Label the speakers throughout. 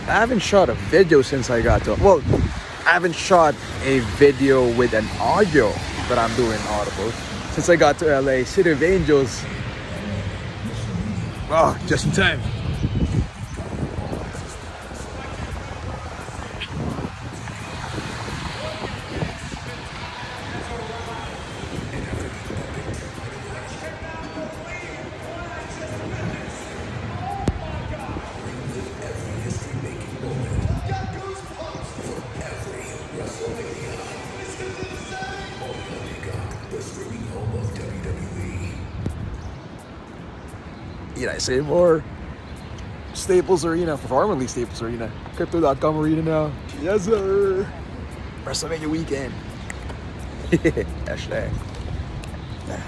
Speaker 1: I haven't shot a video since I got to... Well, I haven't shot a video with an audio that I'm doing audible since I got to LA, City of Angels. Oh, just in time. Did I say more? Staples Arena, formerly Staples Arena, Crypto.com Arena now. Yes, sir. WrestleMania weekend. Hashtag that.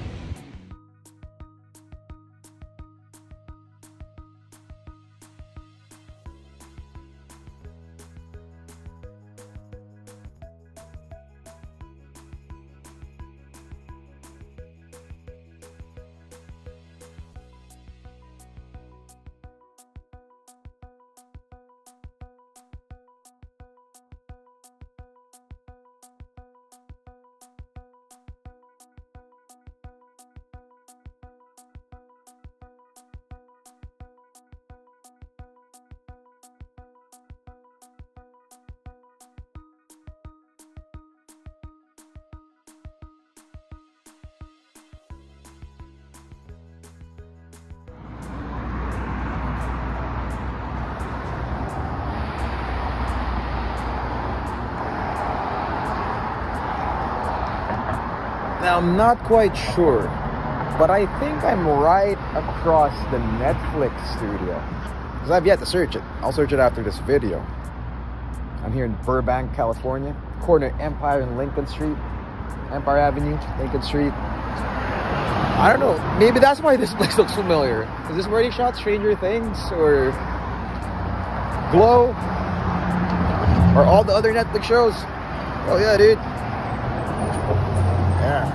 Speaker 1: Now, I'm not quite sure, but I think I'm right across the Netflix studio. Because I've yet to search it. I'll search it after this video. I'm here in Burbank, California. Corner Empire and Lincoln Street. Empire Avenue, Lincoln Street. I don't know. Maybe that's why this place looks familiar. Is this where he shot Stranger Things? Or Glow? Or all the other Netflix shows? Oh yeah, dude. Yeah.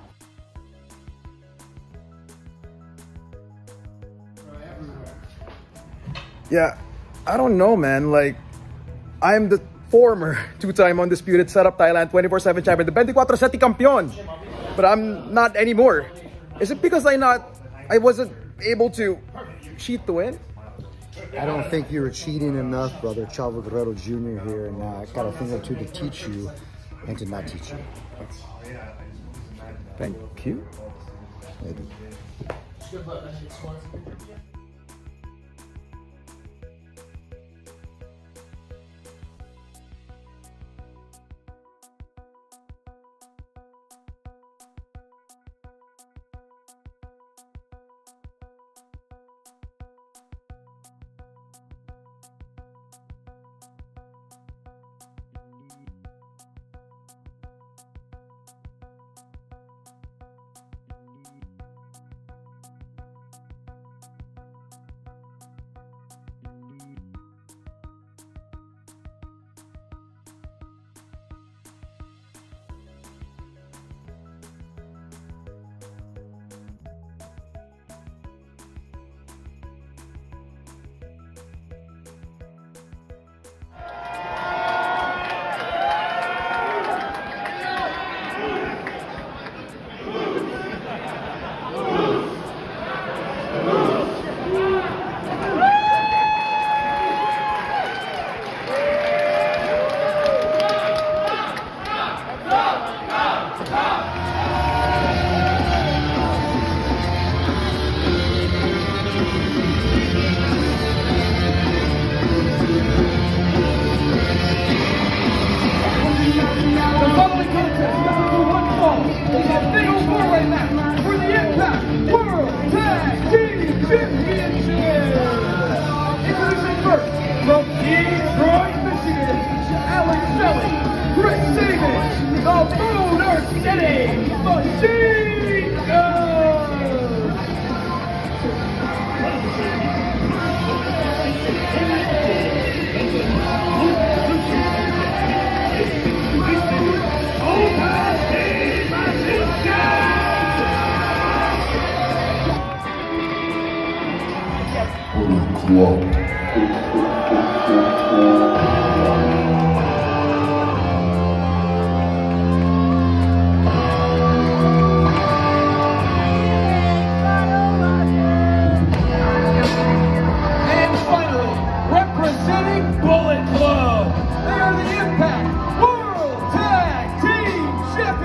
Speaker 1: Yeah, I don't know, man. Like, I'm the former two-time undisputed setup Thailand 24/7 champion, the 24/7 campeon. But I'm not anymore. Is it because I wasn't able to cheat to win?
Speaker 2: I don't think you were cheating enough, brother. Chavo Guerrero Jr. here, and I got a thing or two to teach you and to not teach you.
Speaker 1: Thank you.
Speaker 2: Maybe.
Speaker 3: Club.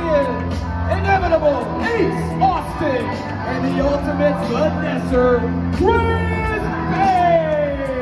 Speaker 3: champions, Inevitable Ace Austin, and the Ultimate Finesser, Chris Bay.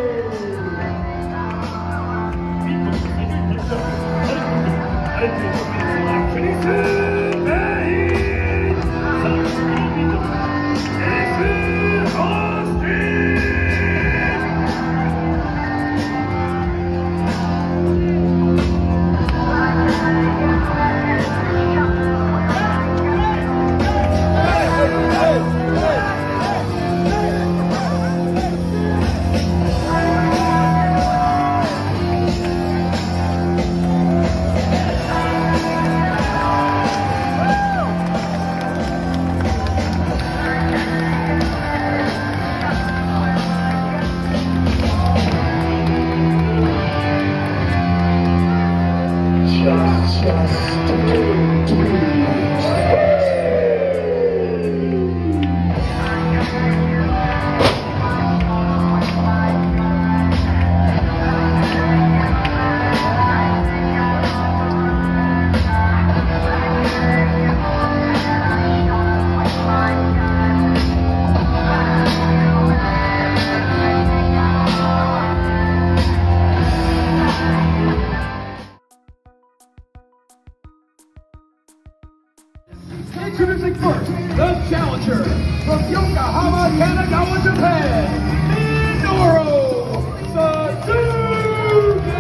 Speaker 3: Introducing first, the challenger from Yokohama, Kanagawa, Japan, Minoru Suzuki!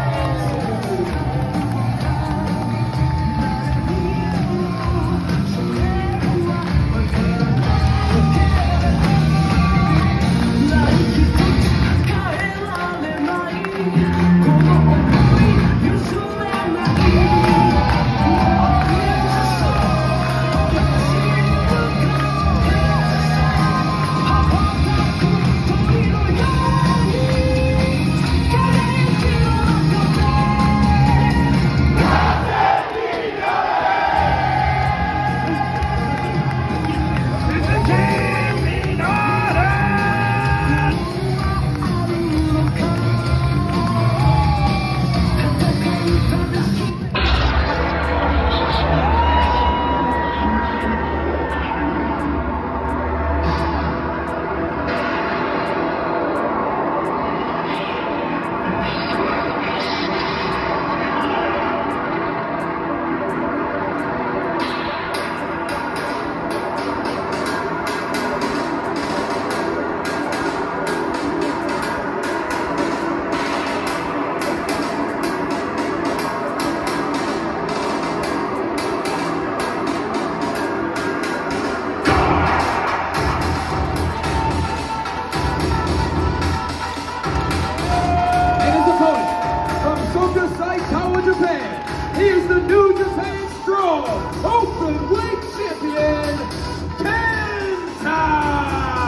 Speaker 3: Japan, he is the New Japan Strong Openweight Champion, Kenta!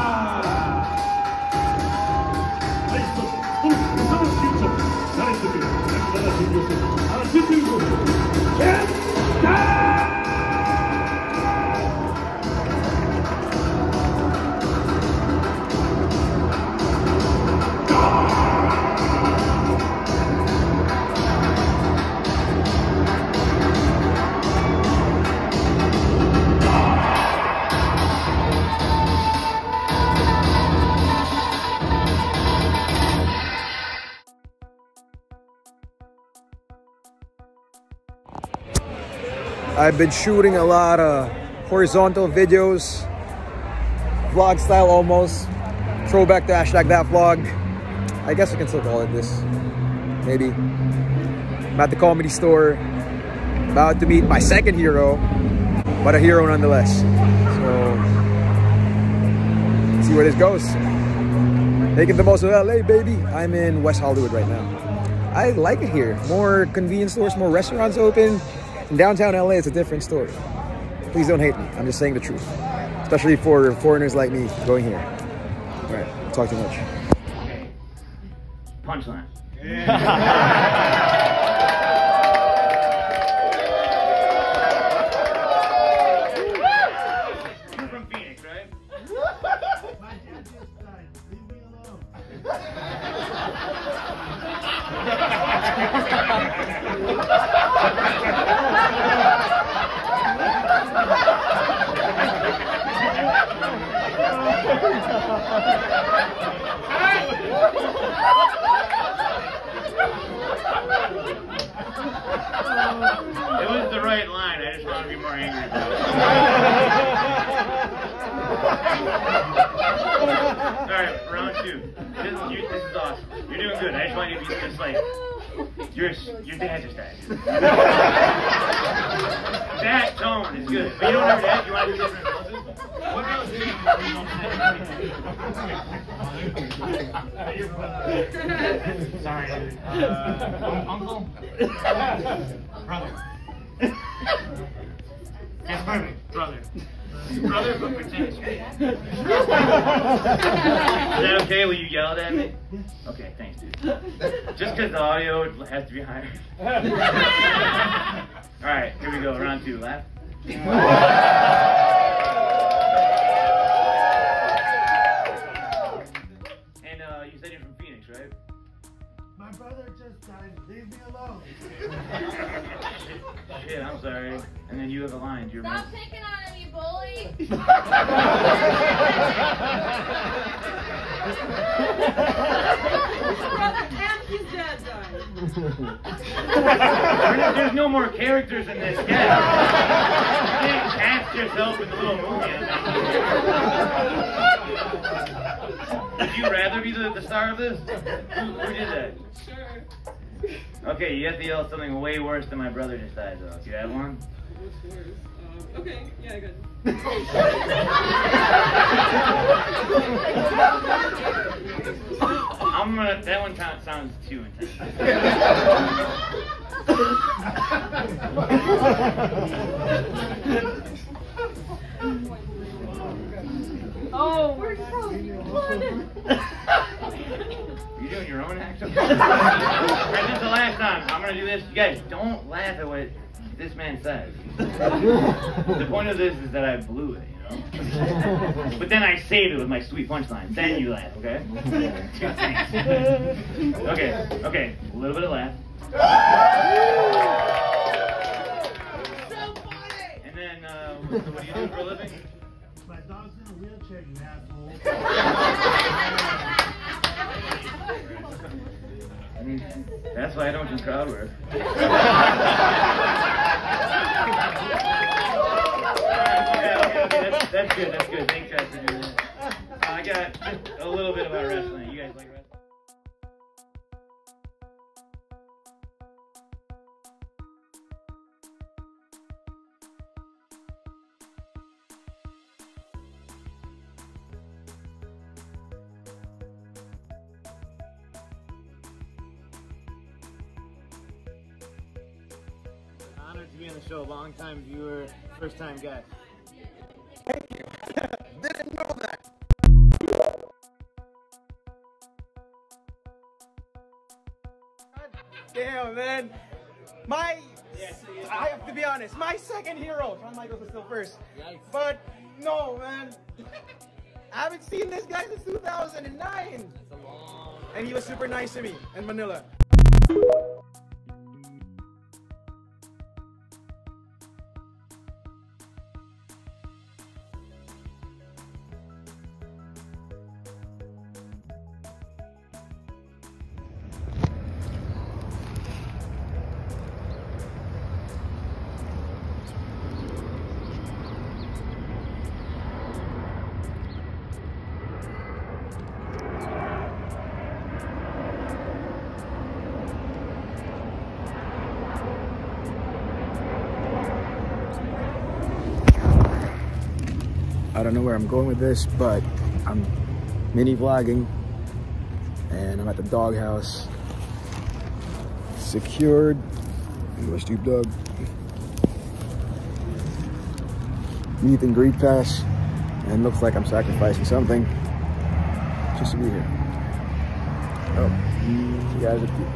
Speaker 1: I've been shooting a lot of horizontal videos, vlog style almost, throwback to #thatvlog. I guess we can still call it this, maybe. I'm at the comedy store, about to meet my second hero, but a hero nonetheless. So, let's see where this goes. Making the most of LA, baby. I'm in West Hollywood right now. I like it here. More convenience stores, more restaurants open. In downtown LA, it's a different story. Please don't hate me. I'm just saying the truth. Especially for foreigners like me going here. All right, I'll talk too much.
Speaker 4: Punchline. You're from Phoenix, right? My dad just died. Leave me alone. I just want to be more angry. Alright, round 2. This is awesome. You're doing good. I just want you to be just like, your dad just died. That tone is good. But you don't have your dad, you want to do different poses? What else do you Sorry. Uncle? Brother. That's perfect. Brother. Brother, but pretend it's me. Is that okay? Will you yell it at me? Okay, thanks, dude. Just because the audio has to be higher. Alright, here we go. Round 2. Laugh. And you said you're from Phoenix, right?
Speaker 5: My brother just died. Leave me alone.
Speaker 4: Shit, I'm sorry. And then you have a line.
Speaker 6: Stop picking on him, you bully!
Speaker 7: Brother and his dad died.
Speaker 4: There's no more characters in this sketch. You can't cast yourself with the little movie. Would you rather be the star of this? Who did that?
Speaker 7: Sure.
Speaker 4: Okay, you have to yell something way worse than my brother just died, though. Do you have one?
Speaker 7: What's worse? Okay, yeah, I got it.
Speaker 4: That one sounds too intense.
Speaker 7: Oh, we're so
Speaker 4: You doing your own act? Alright, this is the last time. I'm gonna do this. You guys, don't laugh at what this man says. The point of this is that I blew it, you know? But then I saved it with my sweet punchline. Then you laugh, okay? Okay, a little bit of laugh.
Speaker 6: So funny!
Speaker 4: And then, what do you do for a living?
Speaker 5: My dog's in a wheelchair, you asshole.
Speaker 4: That's why I don't do crowd work. Okay. That's good. Thanks guys for doing that. I got just a little bit about wrestling. You guys like wrestling? Honored to be on the show. Long time viewer, first time guest.
Speaker 1: Thank you. Didn't know that.
Speaker 8: Damn, man. I have to be honest, my second hero. Shawn Michaels is still first. Yikes. But no, man. I haven't seen this guy since 2009. That's a long. And he was super nice to me in Manila.
Speaker 1: I don't know where I'm going with this, but I'm mini vlogging and I'm at the doghouse. Secured. English Tube Dog. Meet and greet pass. And looks like I'm sacrificing something just to be here. Oh, you guys are cute.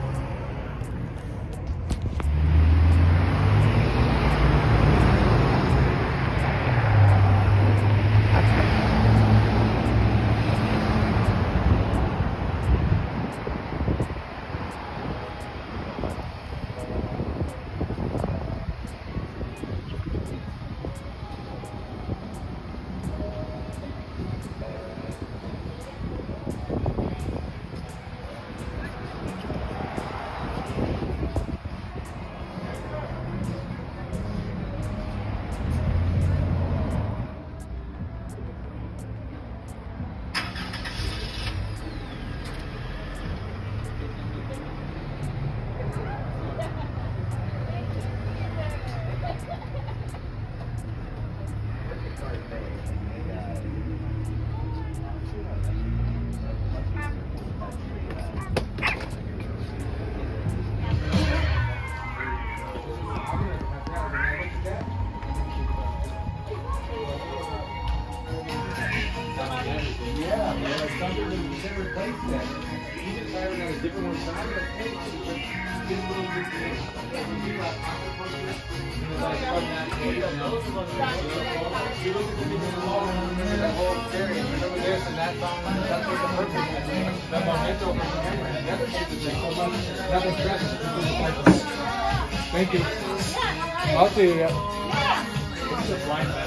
Speaker 3: something to replace that. You just hire a different one side, but hey, get a little bit of you got pocket punches, like from that area, you know. You look at the different wall, remember that whole experience, remember this and that song, that's what the purpose is. The memento from memory, that never should have changed. Nothing stressful. Thank you. I'll see you. It's a blind man.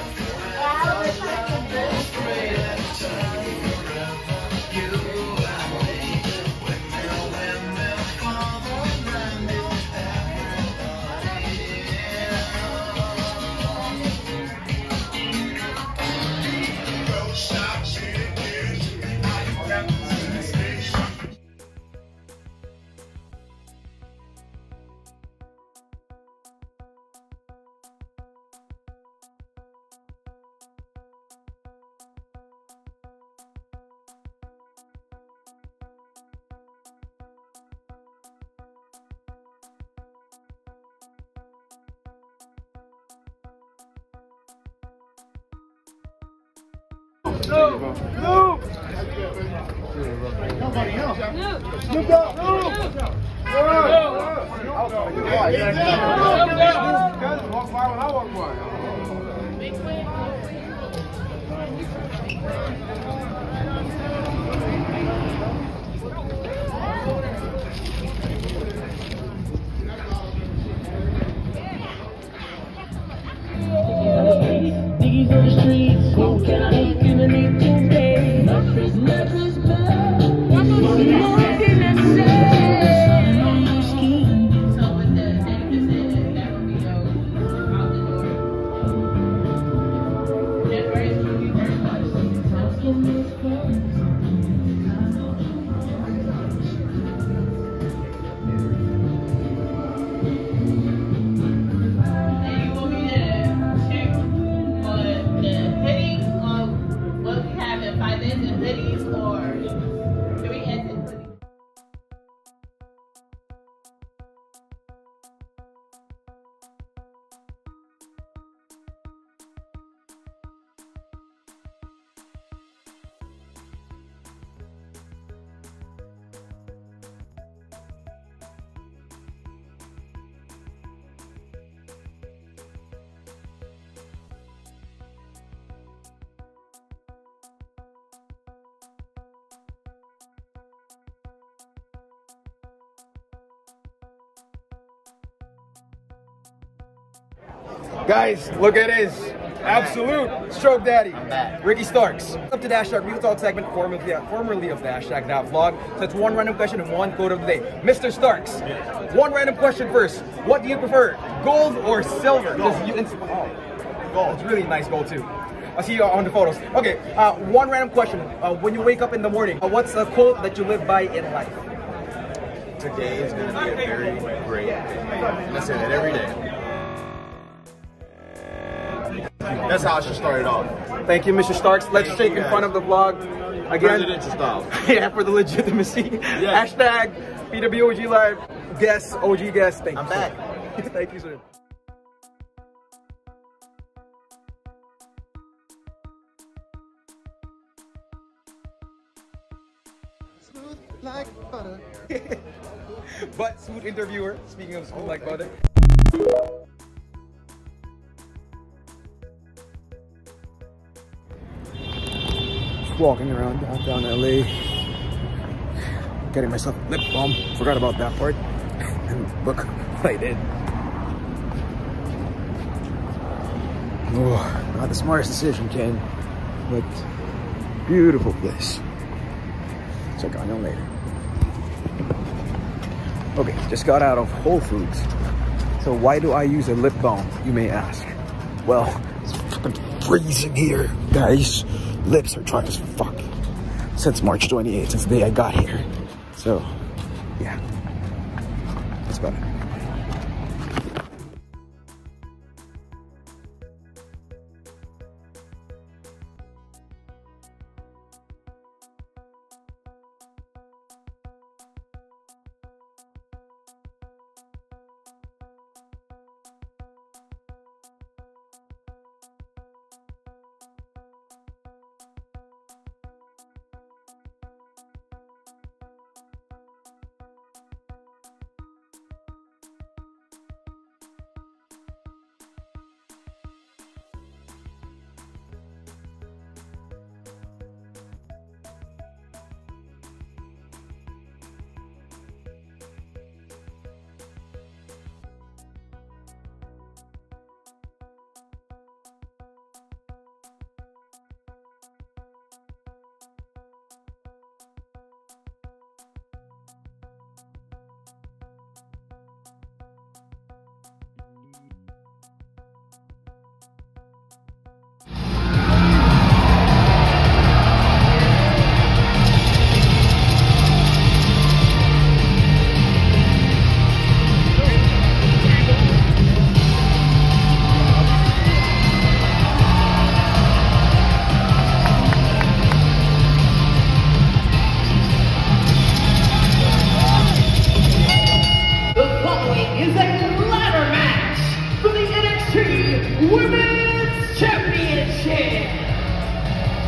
Speaker 9: Niggas on the streets, smoking, I ain't giving it today. Nothing's bad. Nothing to say. On your skin. So with that, that would be out the door. That verse will be very much. Talking this close.
Speaker 8: Guys, look at this. Absolute stroke daddy. Ricky Starks. Up to Dash Talk Real Talk segment, formerly of the #vlog. So it's one random question and one quote of the day. Mr. Starks, one random question first. What do you prefer, gold or silver? Gold. Gold. It's really nice gold too. I'll see you on the photos. Okay, one random question. When you wake up in the morning, what's a quote that you live by in life?
Speaker 10: Today is going to be a very great day. I say that every day. That's how I should start it off.
Speaker 8: Thank you, Mr. Starks. Let's shake in front of the vlog. Again,
Speaker 10: presidential style.
Speaker 8: Yeah, for the legitimacy.
Speaker 10: Yes.
Speaker 8: Hashtag PWOG Live. Guest, OG guest. Thank you.
Speaker 10: I'm back.
Speaker 8: Thank you, sir. Smooth like butter. But smooth interviewer. Speaking of smooth like butter. Walking around downtown LA, getting myself a lip balm. Forgot about that part. And look what I did. Oh, not the smartest decision, Ken, but beautiful place. Check on you later. Okay, just got out of Whole Foods. So why do I use a lip balm, you may ask? Well, it's fucking freezing here, guys. Lips are dry as fuck since March 28th, since the day I got here. So, yeah, that's about it.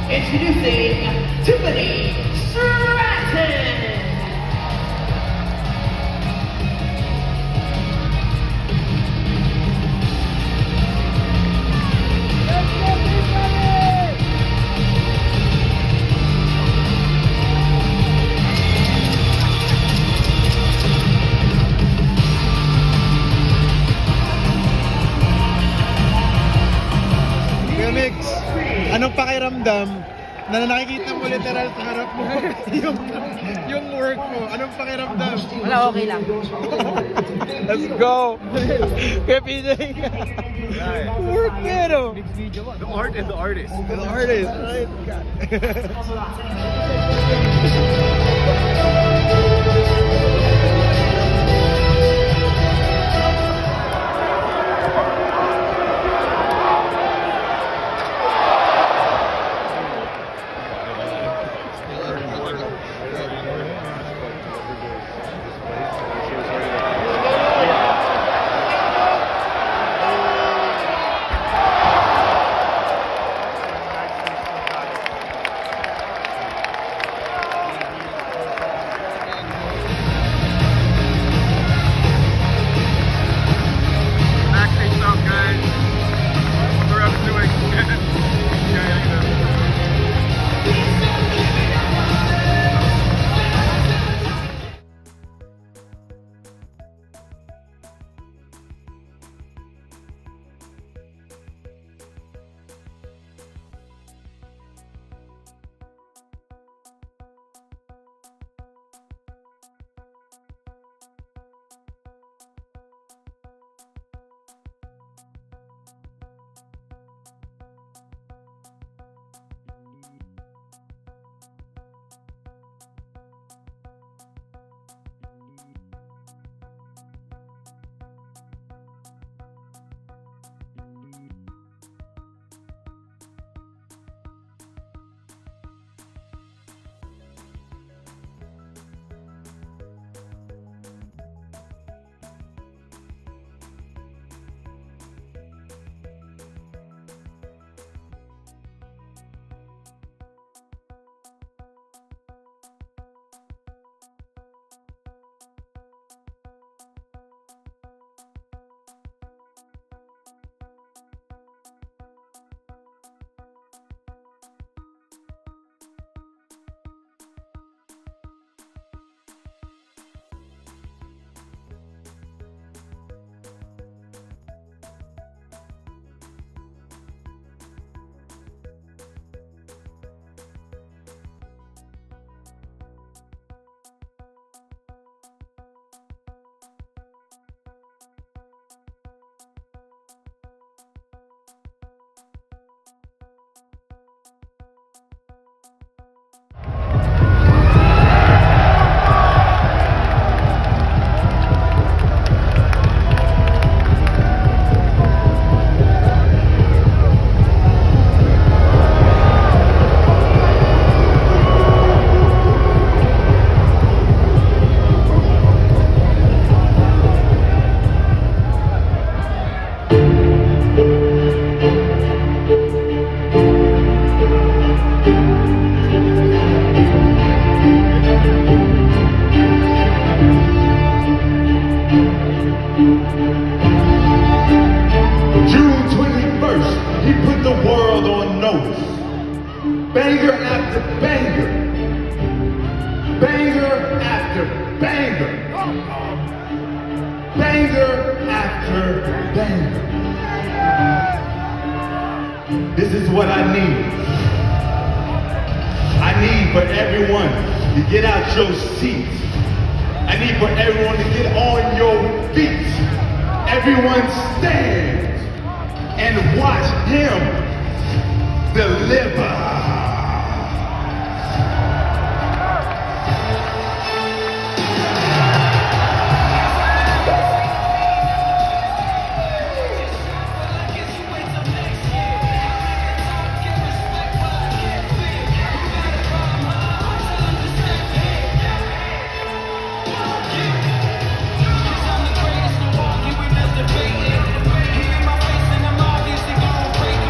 Speaker 9: Introducing Tiffany Stratton.
Speaker 8: Anong pakiramdam na nakikita mo literal sa harap mo yung work mo? Anong pakiramdam?
Speaker 11: Wala, okay lang.
Speaker 8: Let's go! Kaya PJ! Work pero!
Speaker 10: The art and the artist.
Speaker 8: The artist, right?
Speaker 5: Banger after banger. Banger after banger. Banger after banger. This is what I need. I need for everyone to get out your seats. I need for everyone to get on your feet. Everyone stand and watch him deliver.
Speaker 9: Break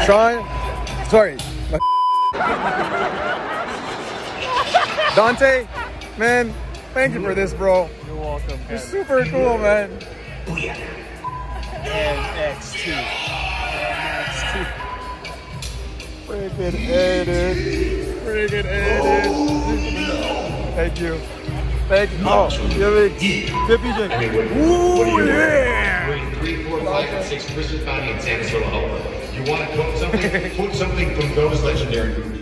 Speaker 1: Sean, sorry. Dante, man, thank you for this, bro.
Speaker 11: You're welcome.
Speaker 1: You're super cool, man.
Speaker 11: NXT.
Speaker 1: Friggin' edit. Friggin' edit. Thank you. Thank you. Oh, give it. PJ. Ooh, yeah.
Speaker 12: 3, 4, 5, and 6 Christmas Bounty in Sandersville, Oklahoma. You want to quote something? Quote something from those legendary movies.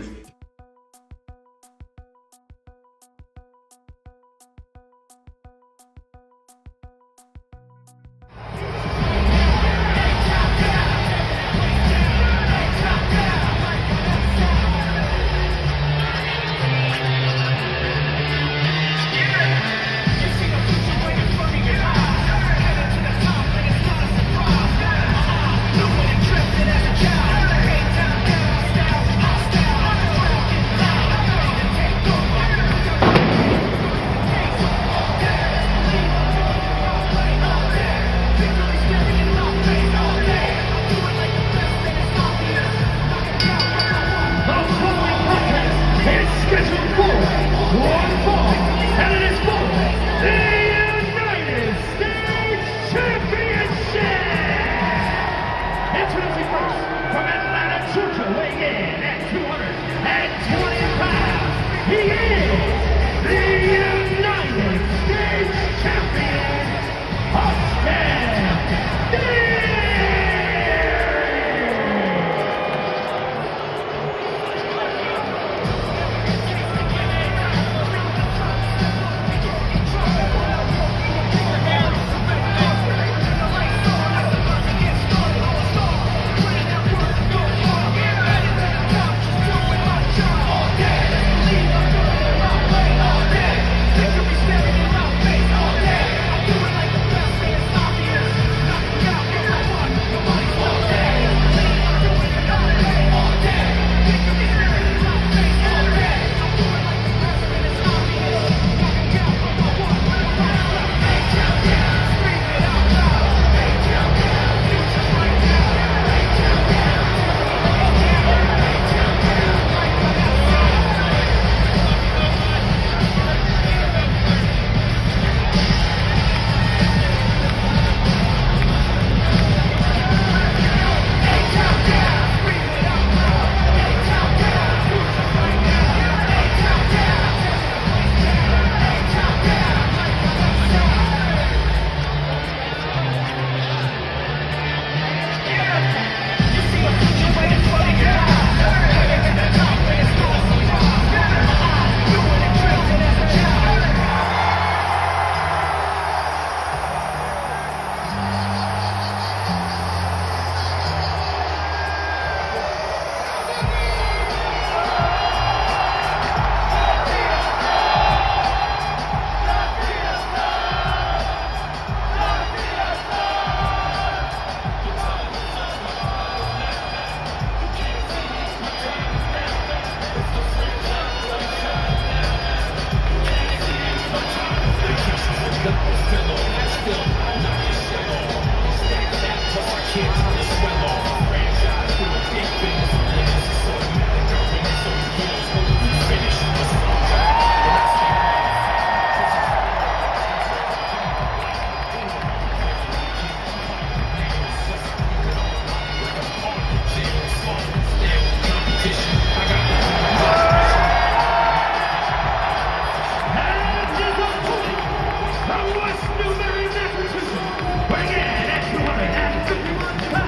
Speaker 9: New Mary Massachusetts, weighing in at 251 pounds.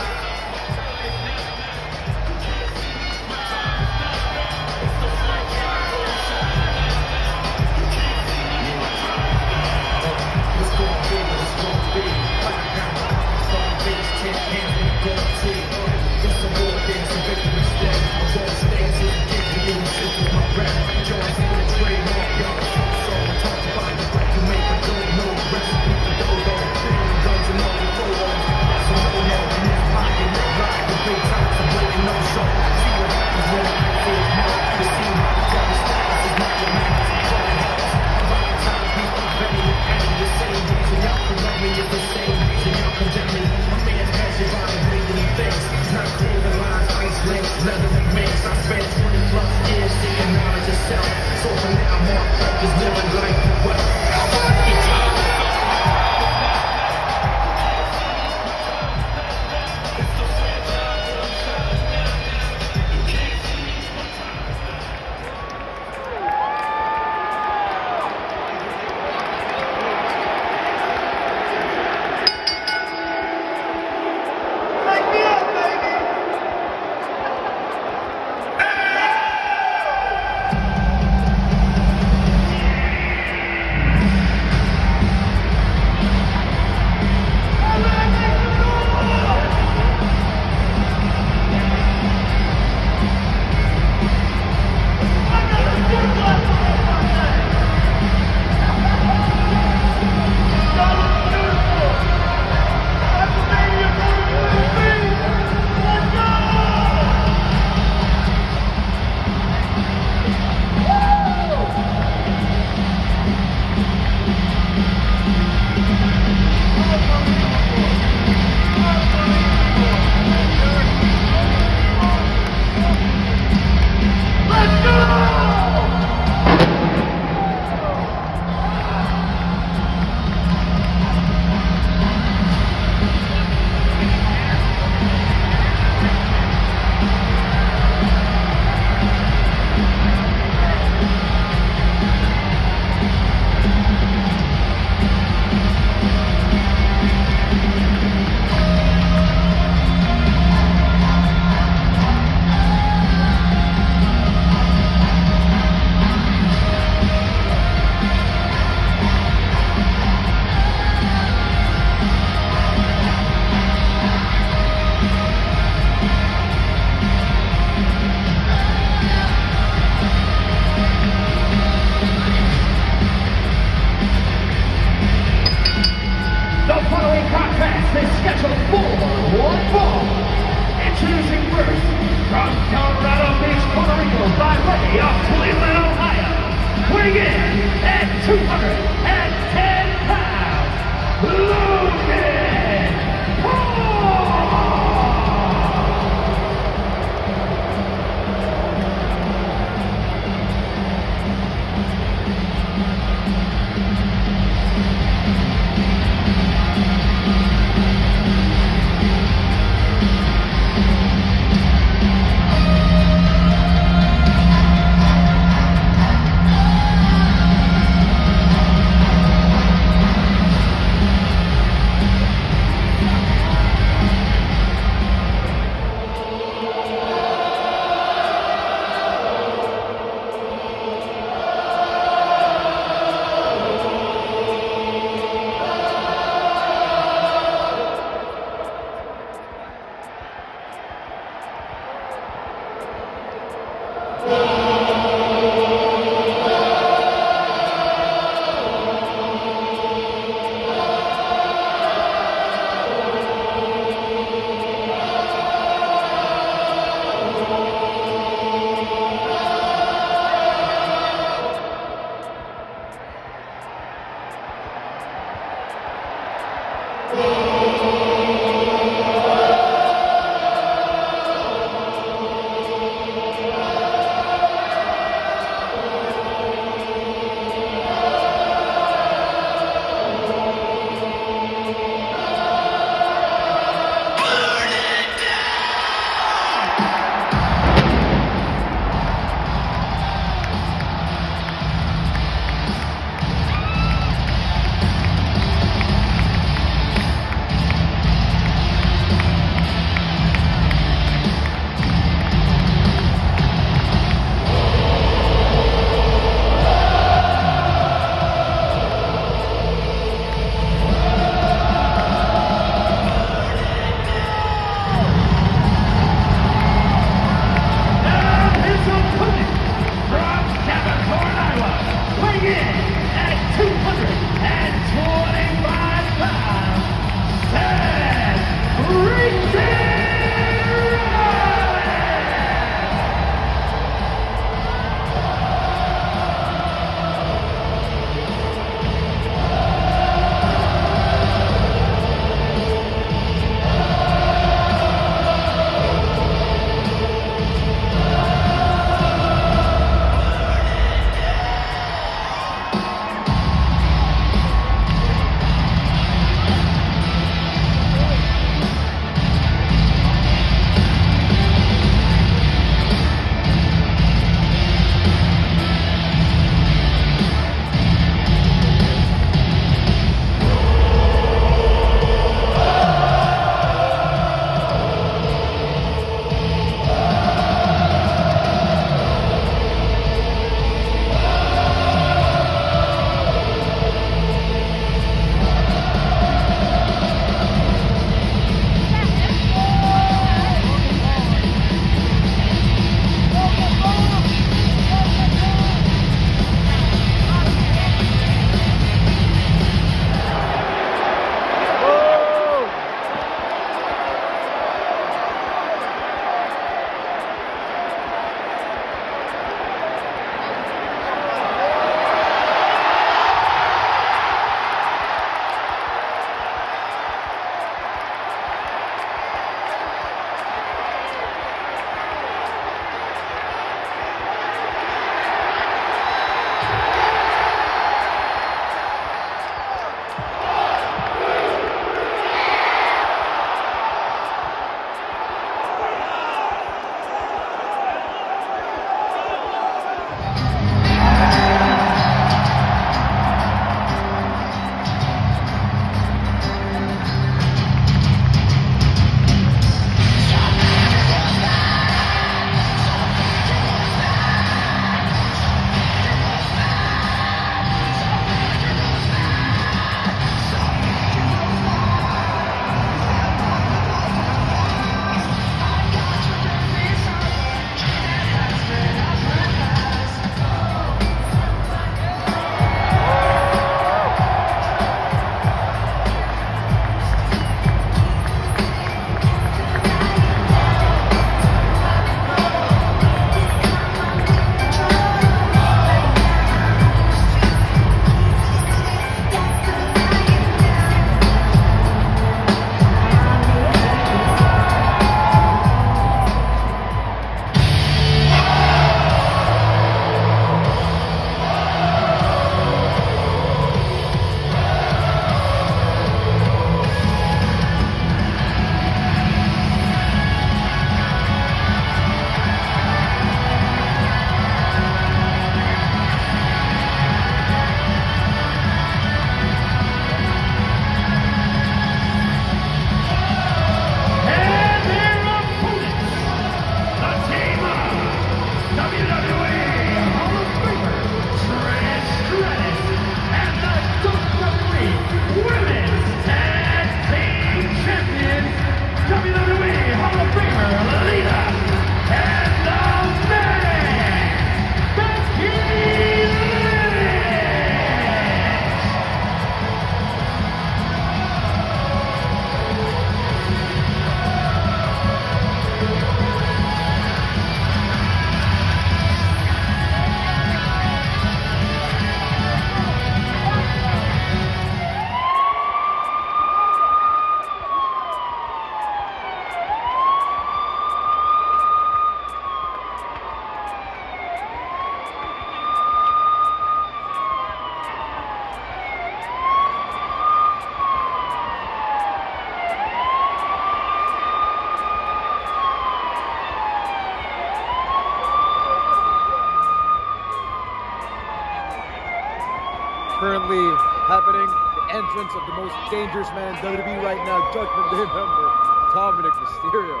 Speaker 11: currently happening. The entrance of the most dangerous man in WWE right now, Judgment Day member, Dominic Mysterio.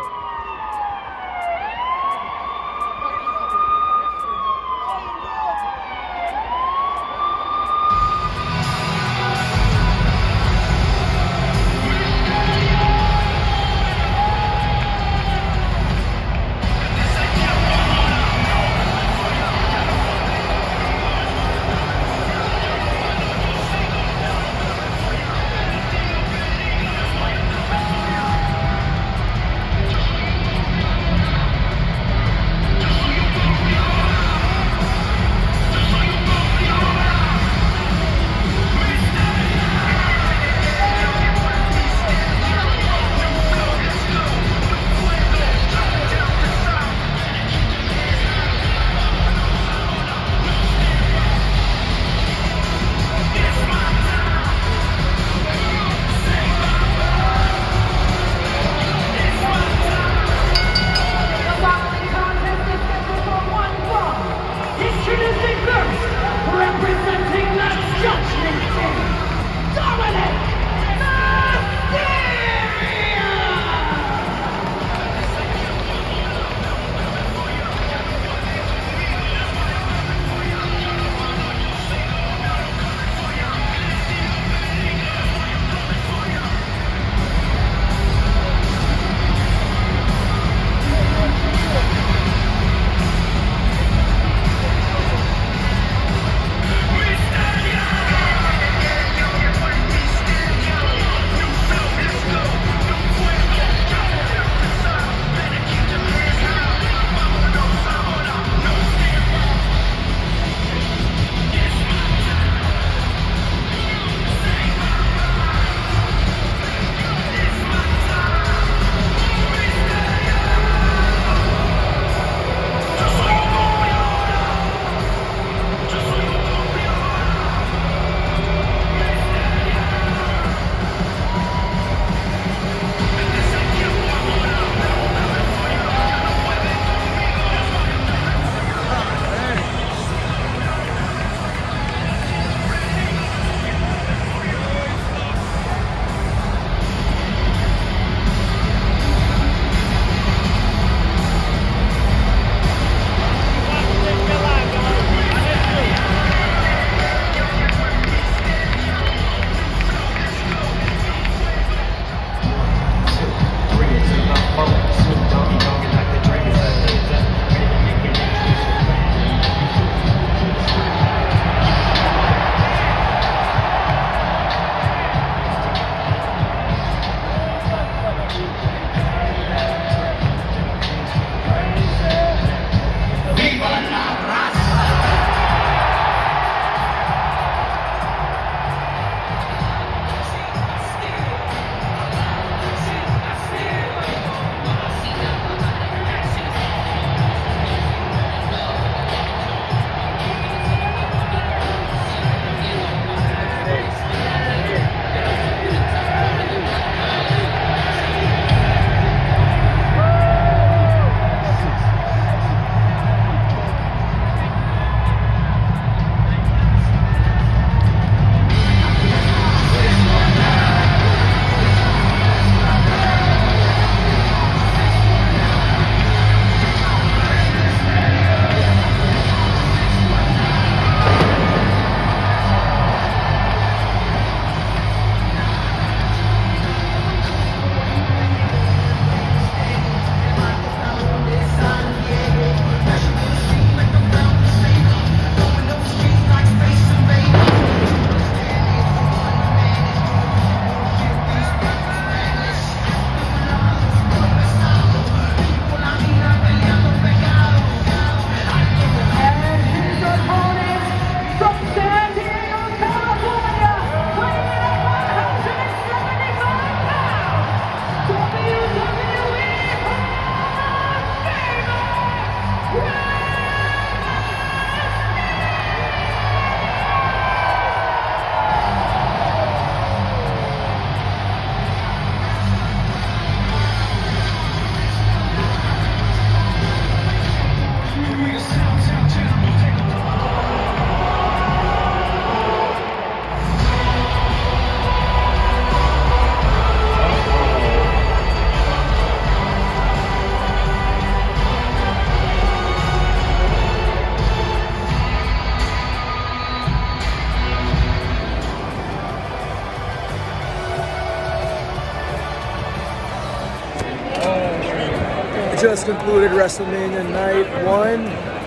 Speaker 11: Just concluded WrestleMania night 1.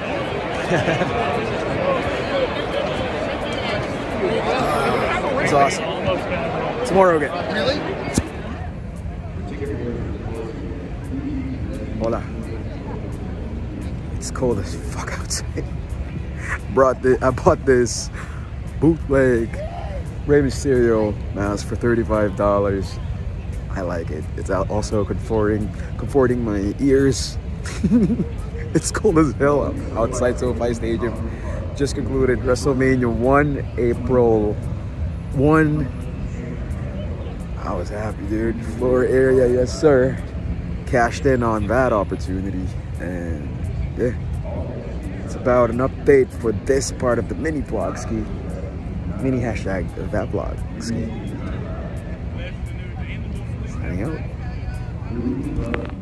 Speaker 11: It's awesome. Tomorrow again. Really? Hola. It's cold as fuck outside. I bought this bootleg Rey Mysterio mask for $35. I like it. It's also comforting my ears. It's cold as hell outside SoFi Stadium. Just concluded WrestleMania 1, April 1. I was happy, dude. Floor area, yes sir. Cashed in on that opportunity, and yeah, it's about an update for this part of the mini vlog ski. Mini hashtag of that vlog ski. Signing out.